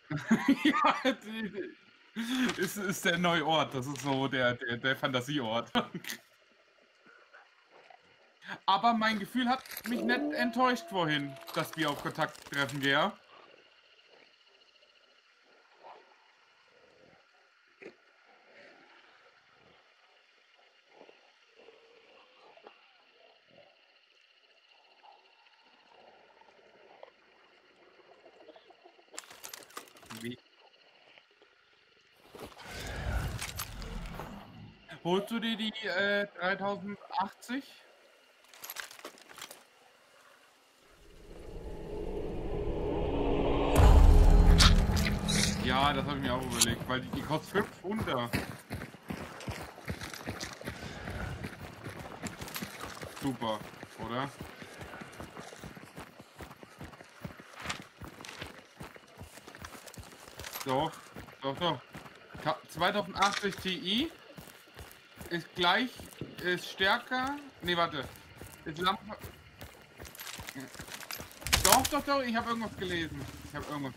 Ja, ist der neue Ort. Das ist so der Fantasieort. Aber mein Gefühl hat mich nicht enttäuscht vorhin, dass wir auf Kontakt treffen, gell? Wie? Holst du dir die 3080? Ja, das habe ich mir auch überlegt, weil die kostet 500. Super, oder? Doch, doch, doch. 2080 Ti ist stärker. Nee, warte. Ist Lampe. Doch, doch, doch, ich habe irgendwas gelesen. Ich habe irgendwas.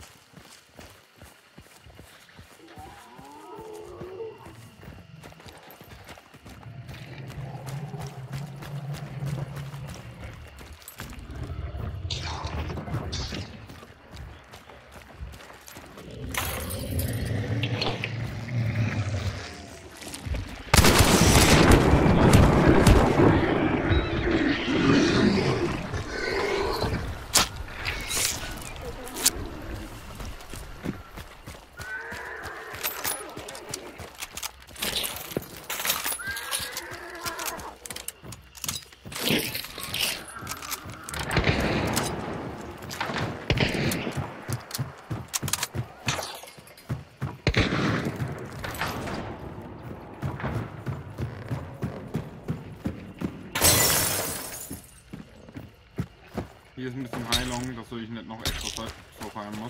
Hier ist ein bisschen Heilung, dass ich nicht noch extra Zeit so feiern muss.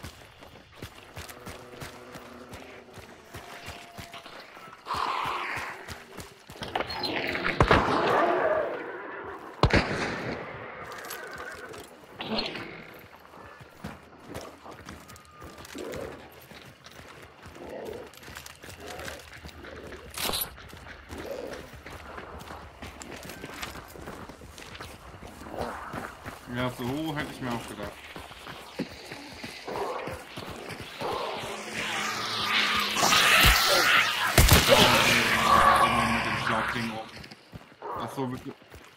Ja, so hätte ich mir auch gedacht. Immer mit dem Schlauchding oben. Achso, bitte.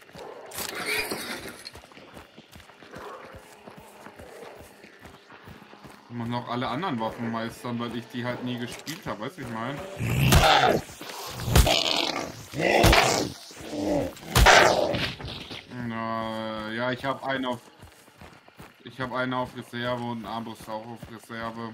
Ich muss noch alle anderen Waffen meistern, weil ich die halt nie gespielt habe, weißt du, wie ich meine? Ja, ich habe einen auf. Ich habe einen auf Reserve und einen Armbrust auch auf Reserve.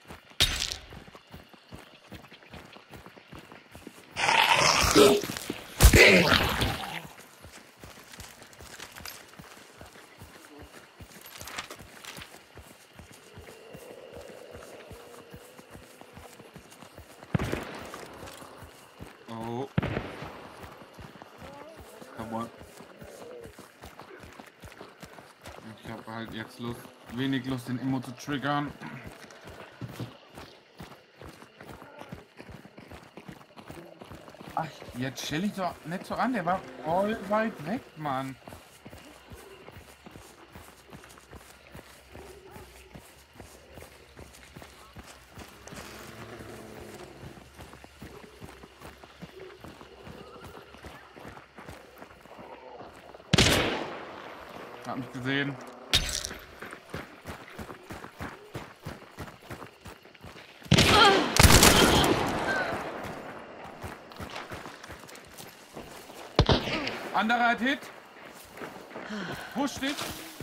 Oh. Aber ich habe halt jetzt wenig Lust, den Immo zu triggern. Ach, jetzt stell ich doch nicht so an, der war voll weit weg, Mann. Hab mich gesehen. Anderer hat Hit. Push dich.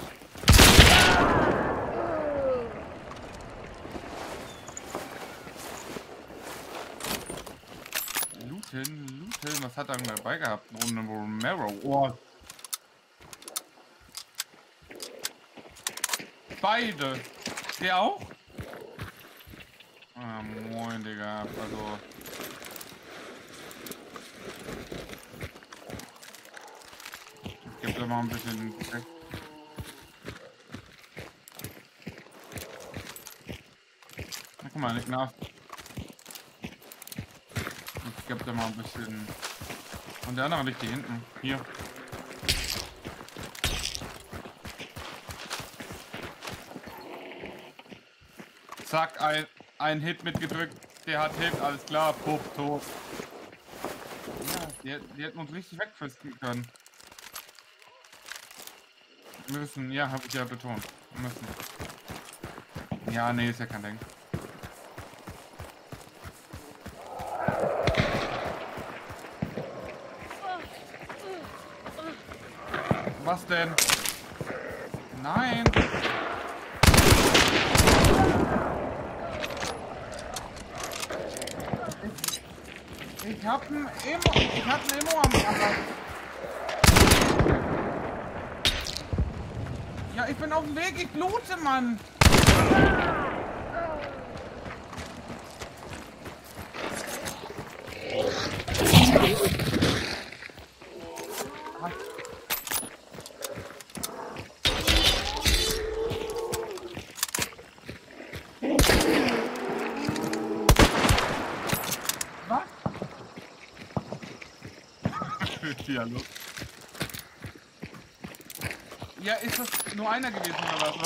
Looten. Was hat er denn dabei gehabt? Romero. Oh. Beide. Der auch? Ah, moin, Digga. Also. Ich geb da mal ein bisschen. Guck mal, nach. Ich gebe da mal ein bisschen. Und der andere liegt hier hinten. Hier. Zack, ein Hit mitgedrückt. Der hat Hit, alles klar. Puff, tot. Ja, die hätten uns richtig wegfristen können. Müssen, ja, habe ich ja betont. Müssen. Ja, nee, ist ja kein Ding. Was denn? Nein! Ich hab einen Immo am Arm. Ja, ich bin auf dem Weg, ich blute, Mann! Was? Ja, los. Ja, ist das nur einer gewesen oder was?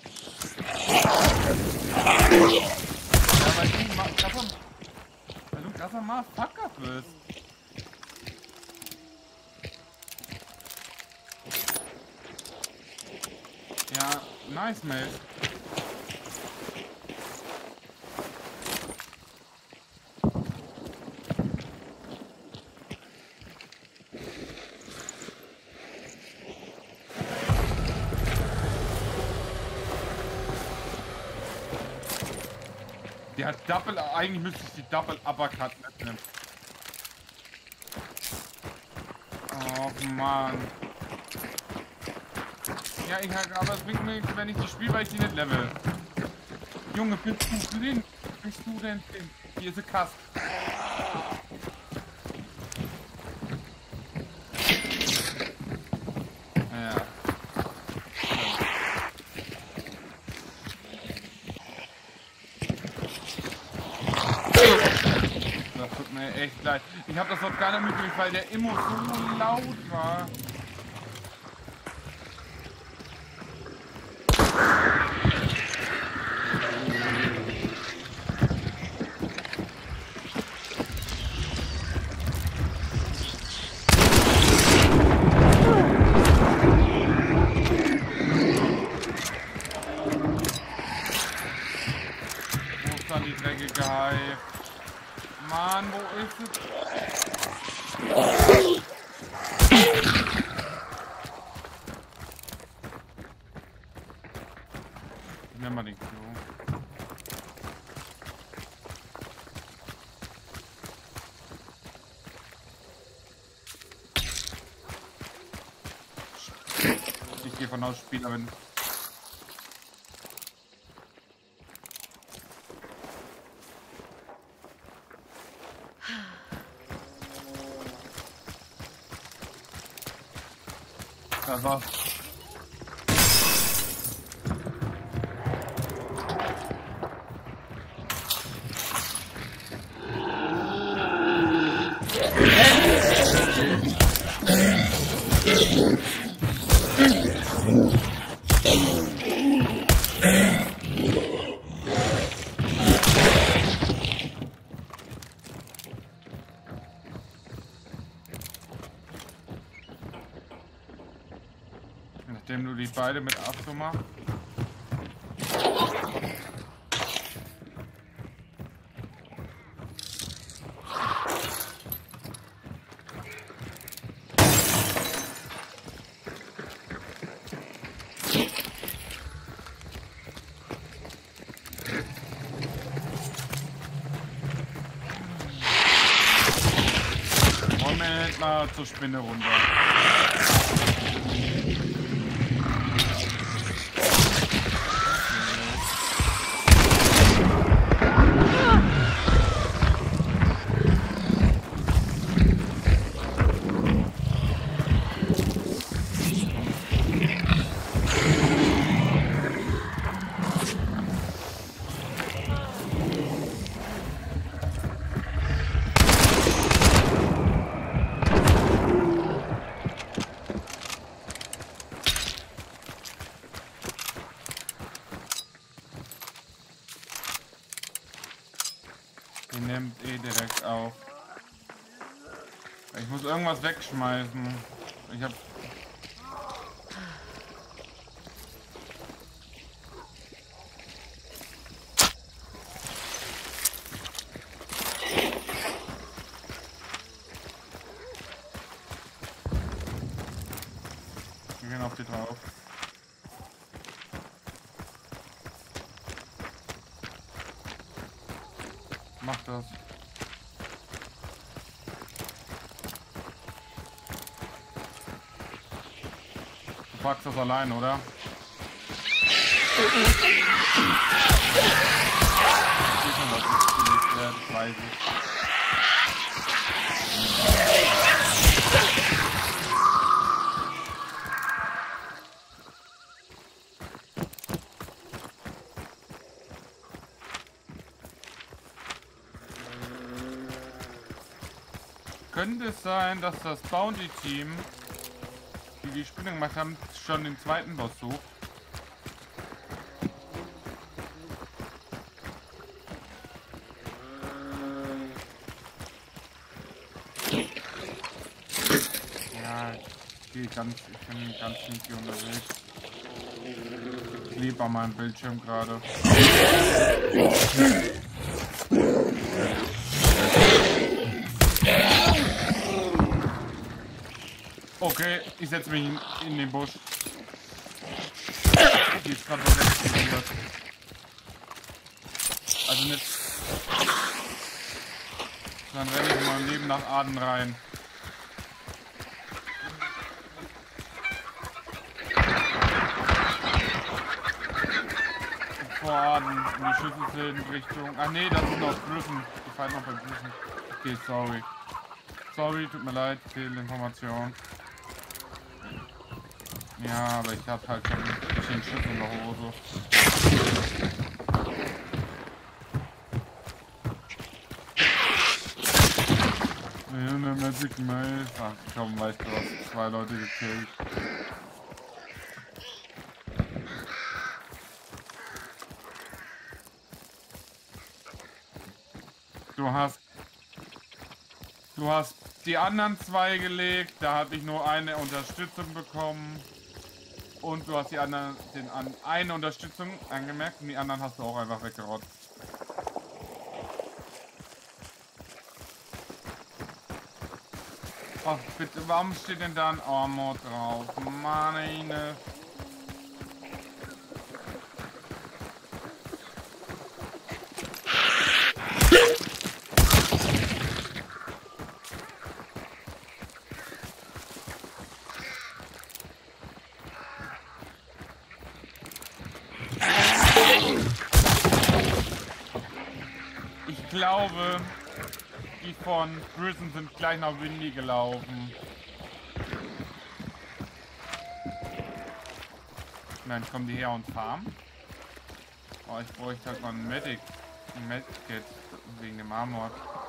Ja, weil du krasser Motherfucker bist. Ja, nice, mate. Der hat Double, eigentlich müsste ich die Double Uppercut mitnehmen. Oh Mann. Ja, aber es bringt mir nichts, wenn ich die spiele, weil ich die nicht level. Junge, bist du blind? Bist du denn blind? Hier ist ein Kast. Ja. Das tut mir echt leid. Ich habe das dort gar nicht mitgekriegt, weil der Immo so laut war. Wo ist dann die dreckige Hive? Mann, wo ist es? Nimm mal den Klo. Ich gehe von aus, Spielerin. Das war's. Nachdem du die beide mit abgemacht. Moment mal zur Spinne runter. Die nimmt eh direkt auf. Ich muss irgendwas wegschmeißen. Ich hab... Wir gehen auf die drauf. Mach das. Du packst das allein, oder? Ich sehe schon, was gelegt wird, das weiß ich. Könnte es sein, dass das Bounty-Team, die die Spinne gemacht haben, schon den zweiten Boss sucht? Ja, ich bin ganz sneaky unterwegs. Ich klebe an meinem Bildschirm gerade. Okay, ich setze mich in den Busch. Die ist gerade was explodiert. Also nicht. Dann renne ich mal im Leben nach Aden rein. Vor Aden, in die Schüsse sind Richtung. Ah ne, das sind noch Grüssen. Ich fahre noch bei Grüssen. Okay, sorry. Sorry, tut mir leid, Fehlinformation. Ja, aber ich hab halt schon ein bisschen Schiff in der Hose. Ja, eine Magic Maze. Ach komm, weißt du was? 2 Leute gekillt. Du hast die anderen 2 gelegt, da habe ich nur eine Unterstützung bekommen. Und du hast die anderen, eine Unterstützung angemerkt und die anderen hast du auch einfach weggerotzt. Ach bitte, warum steht denn da ein Armor drauf? Meine. Ich glaube, die von Prison sind gleich nach Windy gelaufen. Nein, kommen die her und farmen? Oh, ich bräuchte halt mal ein Medkit wegen dem Armor.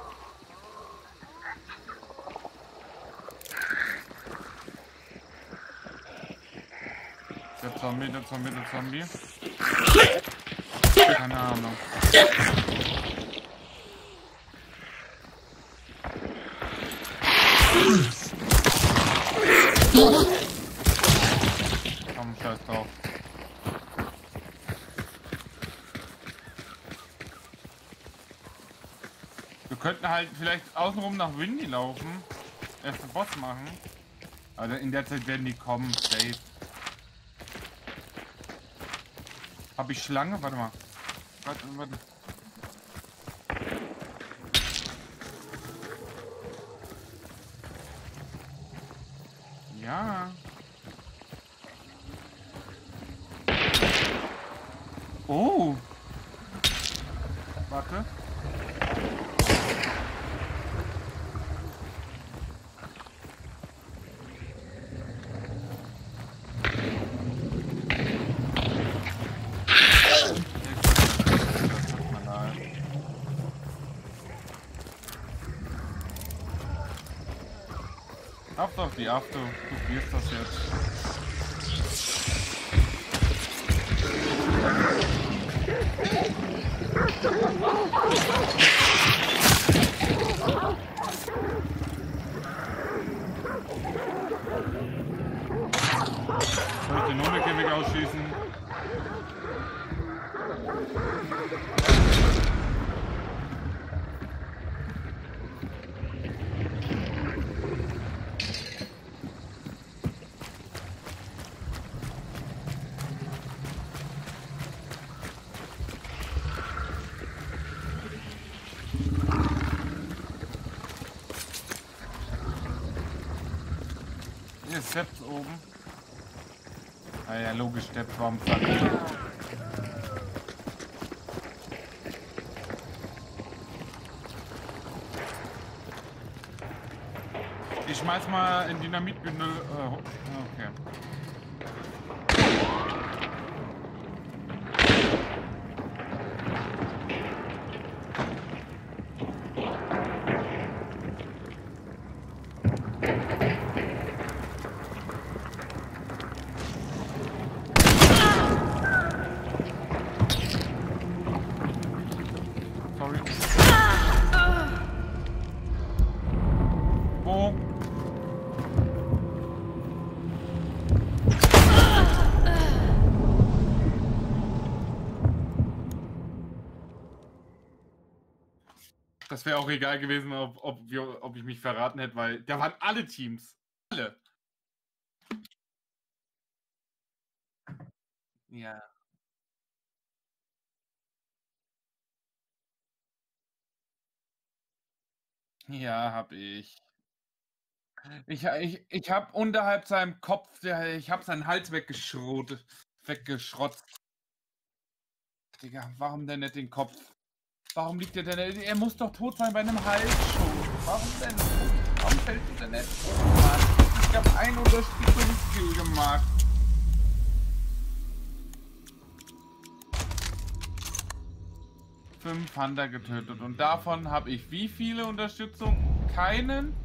Der Zombie. Keine Ahnung. Komm, scheiß drauf. Wir könnten halt vielleicht außenrum nach Windy laufen. Erst den Boss machen. Also in der Zeit werden die kommen, safe. Hab ich Schlange? Warte mal. Warte. Ja. Oh. Warte. Haft auf die Afto, du probierst das jetzt. Hier ist Steps oben. Ah ja, logisch, Steps, warum zack? Ich schmeiß mal in Dynamitbündel. Okay. Sorry. Wo? Das wäre auch egal gewesen, ob ich mich verraten hätte, weil da waren alle Teams. Alle. Ja. Ja, hab ich. Ich hab unterhalb seinem Kopf, ich hab seinen Hals weggeschrotzt. Digga, warum denn nicht den Kopf? Warum liegt der denn? Er muss doch tot sein bei einem Halsschuss. Warum denn? Warum fällst du denn nicht? Oh Mann, ich hab einen Unterstützungskill gemacht. Fünf Hunter getötet und davon habe ich wie viele Unterstützung? Keinen?